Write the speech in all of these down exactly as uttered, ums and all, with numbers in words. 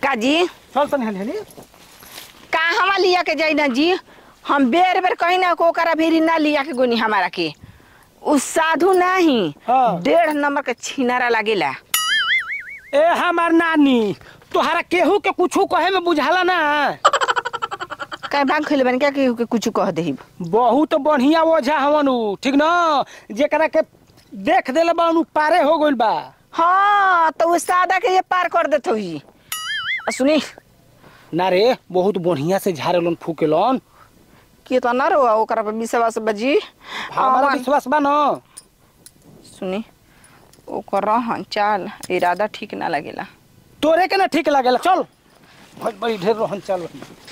का जी चल तनी हनी हनी कहाँ लिया के जाई ना जी। हम बेर बेर कहीं ना को करा भेरी ना लिया के गोनी हमारा के उस साधु नहीं हाँ। डेढ़ नंबर के छिनारा लागेला। ए हमार नानी तोहरा केहू के कुछू कहे में बुझाला ना। कहीं भाग खेले बन क्या केहू के कुछ कह देही। बहुत बढ़िया ओझा हवन उ ठीक ना जेकरा के देख देले बा उ पारे हो गइल बा। हाँ तो उस सादा के ये पार कर देते हुई सुनी ना रे बहुत बढ़िया से झाड़ेलन फूकेलन कि तो ना रो ओकरा पे विश्वास बजी हमारा विश्वास बा ना। सुनी ओकर रहन चाल इरादा ठीक ना लगेला। तोरे के ना ठीक लागेला चल बड़ी ढेर रहन चल।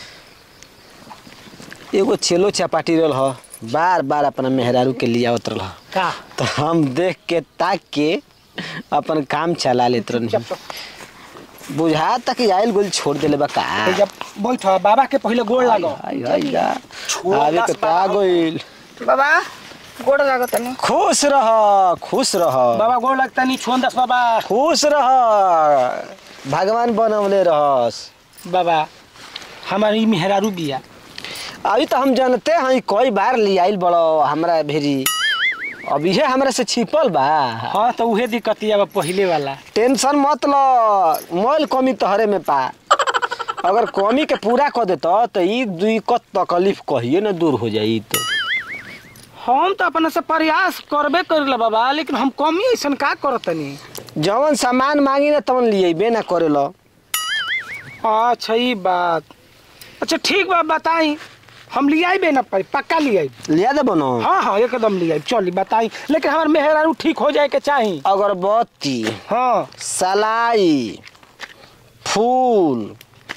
एगो चेलो चपाटी रहल ह बार बार अपना मेहरारू के लिया उतरल ह का तो हम देख के ताक के अपन काम चला लेत रहनी। बुझा तक आइल गोल छोड़ देले बा का। जब बैठ बाबा के पहले गोड़ लागो हाय हाय जा आवे के ता गइल। बाबा गोड़ लागत नहीं। खुश रह खुश रह बाबा गोड़ लगता नहीं छोड़ दस बाबा खुश रह भगवान बनवले रहस। बाबा हमारी मेहरारू बिया अभी तो हम जानते हैं कई बार ले आइल बड़ो हमरा भेरी अभी है हमरा से छिपल बा। हाँ तो उहे दिक्कतिया बा पहले वाला। टेंशन मत लो मोल कमी तहरे में पा अगर कमी के पूरा कर देता तो ई दिक्कत तकलीफ कहिए ना दूर हो जाई। तो हम तो अपने से प्रयास करबे करेला बाबा लेकिन हम कमी ऐसा का करतनी जवन सामान मांगी ना तवन लिए बे ना करेला। अच्छा ये बात अच्छा ठीक बा बताई हम ले आइबे ना पाई पक्का ले आइब। लिया दे बनो हाँ हाँ एकदम ले आइब चली बताई लेकिन हमार मेहरारू ठीक हो जाए के चाहिए। अगरबत्ती हाँ सलाई फूल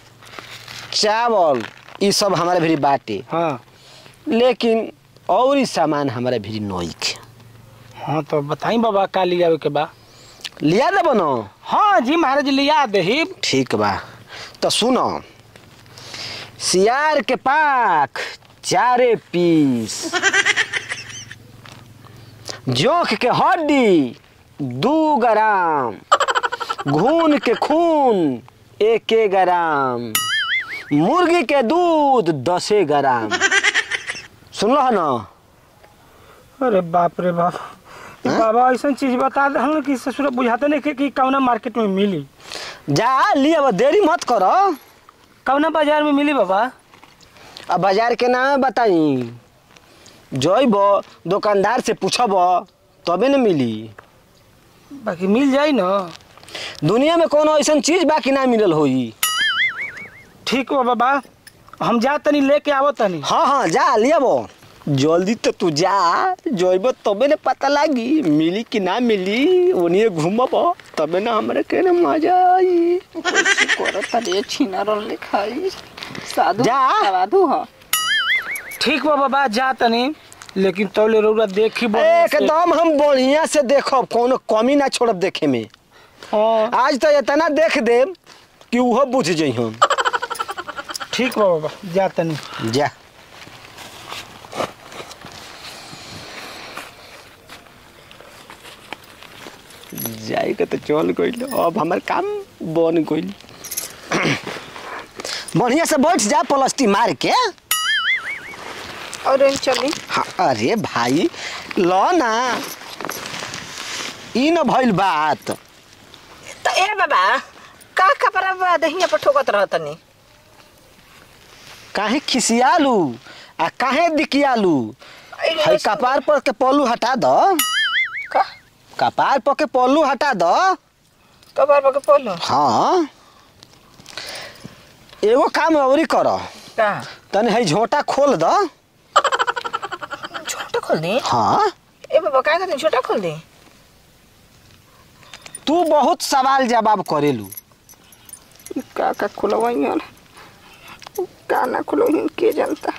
चावल ये सब हमारे भेरी बाटे हाँ लेकिन और ही सामान हमारे भेरी नइखे। हाँ तो बताई बाबा का ले आवे के बा। लिया दे बनो हाँ जी महाराज लिया दे। ठीक बा तो सुनो सियार के पाख चारे पीस जोंक के हड्डी दू ग्राम घून के खून एक ग्राम मुर्गी के दूध दसे ग्राम। सुन लो ना। अरे बाप रे बाप बाबा ऐसा चीज बता दे हम कि ससुर बुझाते नहीं कि, कि कौना मार्केट में मिली। जा लिया देरी मत करो कौना बाजार में मिली बाबा। अब बाजार के नाम बताई जइब दुकानदार से पूछब तबे न मिली। बाकी मिल जाई ना दुनिया में कोनो ऐसा चीज बाकी ना मिलल होई। ठीक बा बाबा हम जा तनी लेके आवो तनी। हाँ हाँ जा लियाबो जल्दी तो तू जा जइब तबे न पता लागी मिली कि ना मिली ओनिए घूमब तबे ना हमरे के न मजा आई। करत रे छिनारा लिखाई साधु जा साधु हां ठीक बा बाबा जा तनी लेकिन तौले रौरा देखी एकदम हम बढ़िया से देखब कोनो कमी ना छोड़ब देखे में। हाँ आज तो इतना देख देब कि उहो बुझ जई हम। ठीक बा बाबा जा तनी जा जाए के तो चल गइल अब हमार काम बन गइल। बढ़िया से बैठ जा प्लास्टिक मार के। और चली हाँ अरे भाई लो ना ई न भइल बात। तो ए बाबा का कपड़ा बा दहिया पर ठोकत रहतनी काहे खिसियालू आ काहे दिकियालू। है कपार पर के पल्लू हटा दो का कपार पर के पल्लू हटा दो। कपार पर के पल्लू हाँ एगो काम औरी करो का तने है झोटा खोल दो। छोटा खोल दे। हाँ ए बाबा का करते छोटा खोल दे। तू बहुत सवाल जवाब करेलू। का का खुलवाई यार का ना खुलवाई के जानता।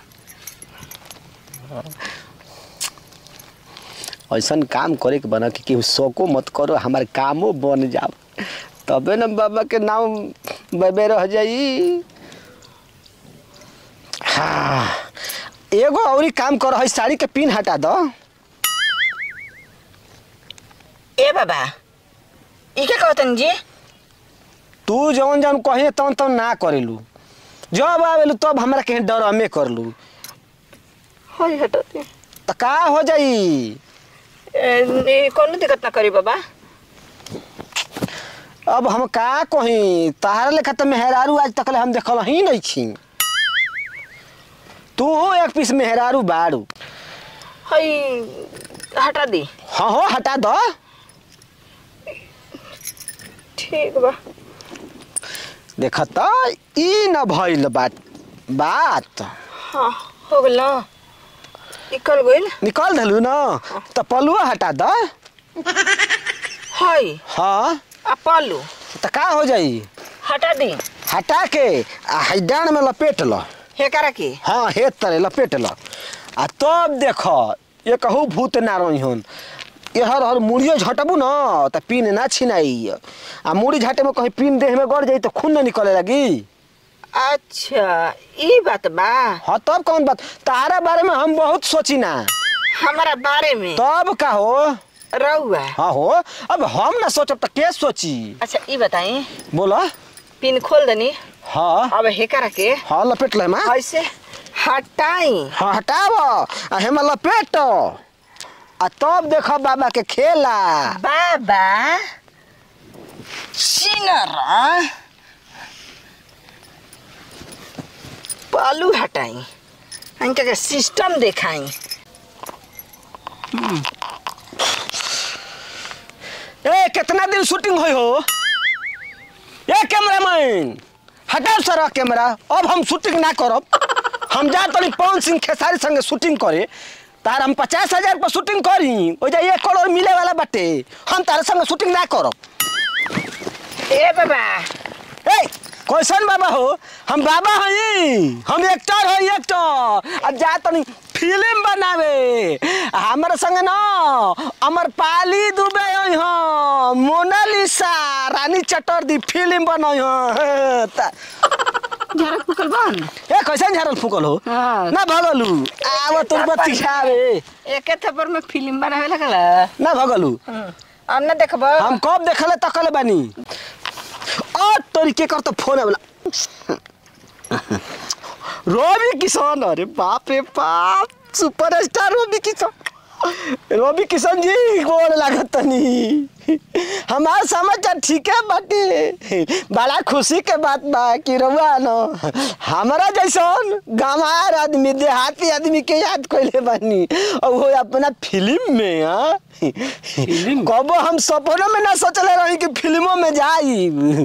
ऐसा काम करे के बना कि केहू शौको मत करो हमारे कामो बन जाओ तबे न बाबा के नाम बबे रह जाई। हाँ एगो औरी काम करो है साड़ी के पिन हटा दो। ए बाबा ई क्या कहतन जी तू जौन जौन कहे तौन तौन ना करेलू, जब आवेलू तब हमरा के डर हमें करलू। हाय हटते तो का हो जाई? ए कोनो दिक्कत ना करी बाबा। अब हम का कही, तहारा लेखा तो मेहरारू आज तक हम देखल ही नहीं छी। तू एक पीस मेहरारू बाड़ू। हाय हटा दी। हाँ हो हटा दो। ठीक बा। देखा तो ई न भइल बात बात हाँ हो गल ना, निकल गइल। निकाल धलू ना तो पलुआ हटा दो। हाय हाँ आ पालू तो का हो जाई? हटा दी। हटा के आ हैडान में लपेट लो। हे करा के हाँ हे तरे लपेट लो आ तब देखो ये कहू भूत ना रही हन। ये हर हर मुड़ियो झटबू ना तो पीन ना छिनाई, आ मुड़ी झटे में कहीं पीन देह में गड़ जाई तो खून ना निकले लगी। अच्छा ई बात बा। हाँ तब कौन बात, तारा बारे में हम बहुत सोची ना। हमारा बारे में तब का हो रहुआ। हाँ हो, अब हम ना सोचब तो के सोची? अच्छा ई बताई, बोला। पिन खोल दनी। हाँ अब हे करा के हाँ लपेट ले माँ। ऐसे हटाई। हाँ हटाव आ हेमा लपेट आ तब देखो बाबा के खेला। बाबा चिनरा पालू हटाई, इनका के सिस्टम देखाई। ए कितना दिन शूटिंग हुई हो? ए कैमरामैन हटाओ सारा कैमरा, अब हम शूटिंग ना करब। हम जा तनी पवन सिंह खेसारी संगे शूटिंग करे, तार हम पचास हजार पर शूटिंग करी, ओ जा एक करोड़ मिले वाला बाटे, हम तारे संगे शूटिंग ना करब। ए बाबा ए कैसन बाबा हो? हम बाबा हई, हम एक्टर हई एक्टर। अब जा तनी फिल्म बनावे हमारे संगे ना अमर पाली दुबे हई हां, मोनालिसा रानी चटर्जी फिल्म बनई हां। झरक फुकल बन। ए कैसन झरल फुकल हो? हाँ। ना भगलू आव तोर बत्ती खावे। एके थप्पड़ में फिल्म बनावे लगल। ना भगलू अब ना देखब। हम कब देखले तकले बानी। और तरीके कर तो फोन वाला रवि किशन, अरे बाप रे बाप सुपरस्टार रवि किशन। रवि किशन जी गोर लागत नहीं, हमार समाचार ठीक है बाटे। बड़ा खुशी के बात बा कि रउआ न हमारा जैसन गंवार आदमी देहाती आदमी के याद कइले बानी, और वो अपना फिल्म में। हाँ कबो हम सपनों में ना सोचले रही कि फिल्मों में जाई।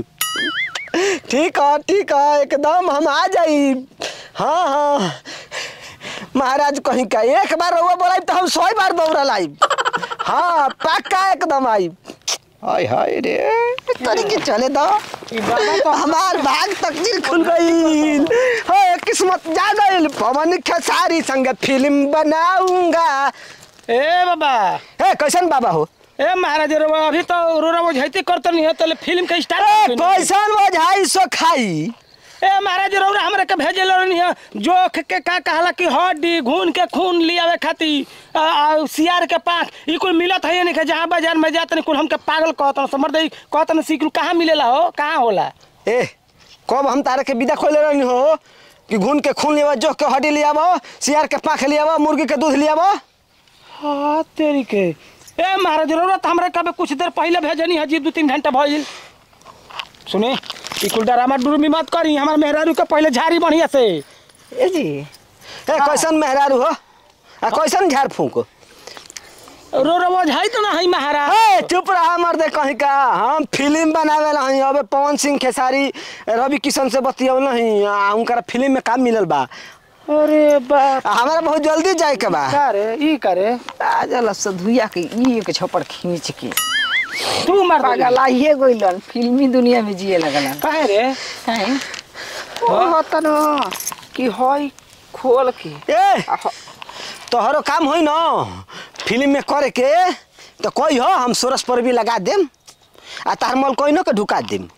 ठीक है ठीक है एकदम हम आ जाई। हाँ हाँ महाराज कहीं का एक बार रउआ बोलाई तो हम सौ बार दौड़ा लाई। हाँ पक्का एकदम आई। हाय हाय रे तरीके चले दो, हमार भाग तकदीर खुल गई। हो किस्मत जा गई, पवन खेसारी संग फिल्म बनाऊंगा। ए बाबा ए कैसन बाबा हो? ए महाराज रोवा अभी तो रोरा बुझाइते करत नहीं है, तले फिल्म के ए स्टार्ट। कैसन बुझाई सो खाई। ए महाराज रौरा हमरा के भेजल नहीं है, जोख के का कहला कि हड्डी घून के खून लियावे खाती आ, आ, सियार के पाँख ई कुल मिलत है नहीं। जहाँ बाजार में जात नहीं कुल हमके पागल कहत समझ दे कहत न सीख कहाँ मिलेला हो, कहाँ होला? ए कब हम तारे के विदा खोले रहनी हो कि घून के खून लियावा, जोख के हड्डी लियावा, सियार के पाँख लियावा, मुर्गी के दूध लियावा। हाँ तेरी के ए महाराज रौरा तो हमरा कबे कुछ देर पहले भेजनी है जी, दो तीन घंटा भइल। सुने ई कुल डरामा डुरमी मत करी, हमार मेहरारू के पहले झाड़ी बढ़िया से। ए जी ए कैसन मेहरारू हो आ कैसन झाड़ फूक? रोरा बुझाई तो ना है महाराज। ए चुप रहा मर्दे कहीं का, हम फिल्म बनावे नहीं। अबे पवन सिंह खेसारी रवि किशन से बतियौ नहीं, आ उनका फिल्म में काम मिलल बा। अरे बाप हमारा बहुत जल्दी जाए के बा। का रे ई करे आजल सधुया के ई एक छपड़ खींच के तू मार दे। पागल आइए गइलन, फिल्मी दुनिया में जिए लगलन। काहे रे? हैं ओ होता न कि हई खोल के ए तोहरो काम होई न फिल्म में करे के तो कोई हो, हम सोरस पर भी लगा देम आ तार मल कोई न के ढुका देम।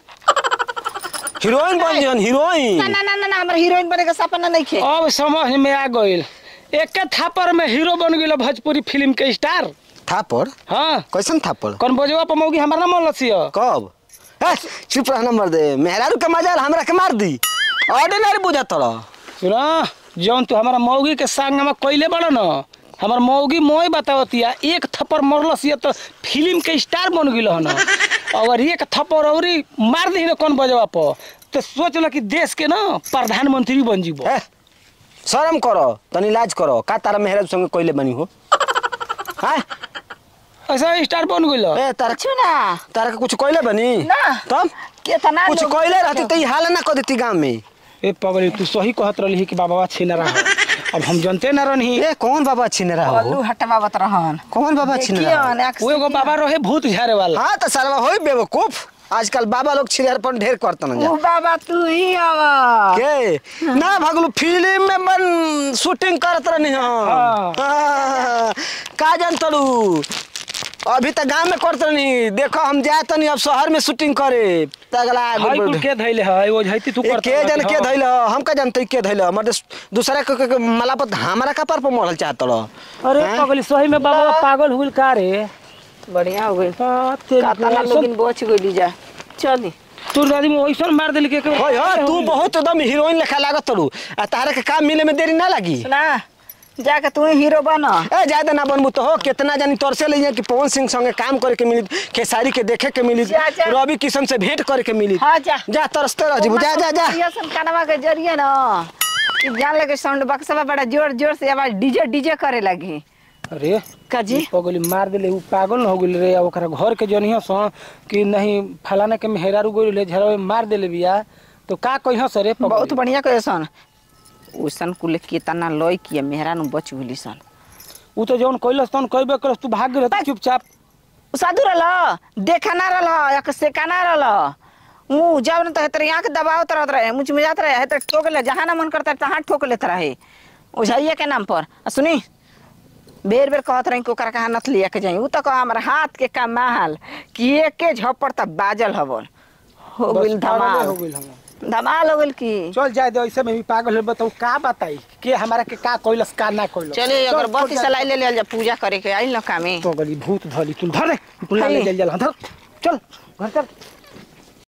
हीरोइन बन जन हीरोइन। ना ना ना ना हमरा हीरोइन बने का सपना नहीं खे। अब समझ में आ गइल, एक थापर में हीरो बन गइल भोजपुरी फिल्म के स्टार। थापड़? हाँ कैसन थापड़? कौन बजवा पर मौगी हमारा ना मन लसियो। कब? ए, चुप रहना मर दे मेहरारू के मजाल हमरा के मार दी ऑर्डिनरी बुझा तोरा सुना जौन तू हमारा मौगी के संग में कोइले बड़ा न हमार मौगी मोय बतावतिया एक थप्पड़ मरलस ये तो फिल्म के स्टार बन गइल हन और एक थप्पड़ औरी मार दी न कौन बजवा पर तो सोच ल कि देश के ना प्रधानमंत्री बन जीबो। ए, शर्म करो तनी लाज करो का तारा मेहरारू संग कोइले बनी हो हां ऐसा स्टार बन गइल ए तारा कुछ ना तारा के कुछ कोइले बनी ना तब कितना कुछ लोग- कोइले रहती त ई हाल ना कर देती गांव में। ए पगली तू सही कहत रहली कि बाबा छीना रहा अब हम जानते ना रहनी ए कौन बाबा छीन रहा अल्लू हो हटवावत रहन कौन बाबा छीन रहा हो? वो एगो बाबा रहे भूत झारे वाला। हाँ तो सारा होई बेवकूफ आजकल बाबा लोग छिड़ारपन ढेर करतन जा ऊ बाबा तू ही आवा के ना भगलू फिल्म में बन शूटिंग करत रहनी हम हाँ। हाँ, का जान तड़ू अभी तक गांव में करत रहनी देखो हम जा तनी अब शहर में शूटिंग करे तगला हाई कुल के धइले है वो झैती तू ए, करत के जन के धइल हम का जानते के धइल मर दूसरा के, के, के मला पर हमारा कपार पर मरल चाहत रह अरे हैं? पगली सही में बाबा पागल हुइल का रे बढ़िया हो गई हाँ, तेरी कातना ऐसन- लोगिन बच गइली जा चली तू दादी में वैसन मार देली के होय हो तू बहुत एकदम हीरोइन लेखा लागत तड़ू आ तारा के काम मिले में देरी ना लगी सुना जाके तू हीरो बना ए ज्यादा ना बनबू तो हो कितना जानी तोर से ले कि पवन सिंह संगे काम करे के मिली खेसारी के देखे के मिली जा, जा। रवि किशन से भेंट करे के मिली हाँ जा जा तरसते रह जीबू जा जा जा ये सन कानवा के जरिए ना कि जान लगे साउंड बक्सा बड़ा जोर जोर से आवाज डीजे डीजे करे लगी अरे काजी पगली मार देले उ पागल न हो गेल रे ओकरा घर के जनिया स कि नहीं फलाना के मेहरारू गोल ले झरवे मार देले बिया तो का कहियो सरे बहुत बढ़िया करे सन उसन कुल कितना लय किया मेहरान बच गइली सन उ तो जौन कइलस तन कइबे करस तू भाग गेल चुपचाप साधु रहल देखा ना रहल एक सेका ना रहल मुँह जब न तो हेतर आँख दबावत रहत रहे मुझ में जात रहे हेतर ठोक ले जहाँ ना मन करता तहाँ ठोक लेत रहे ओझाइए के नाम पर आ सुनी बेर बेर कहत रही ओकरा कहाँ नथ लिया के जाई उ तो कह हमार हाथ के कमाल कि एके झप्पड़ तक बाजल हवन हो बस गइल पागले धमाल हो गइल हम धमाल हो गइल की चल जाए दे ऐसे में भी पागल हो बताऊ का बताई के हमारा के का कइलस का ना कइलस चले चल, अगरबत्ती चल, सलाई ले ले जा पूजा करे के आई न कामे पगली भूत धली तू धर रे तू ला ले है। जल जल धर चल घर चल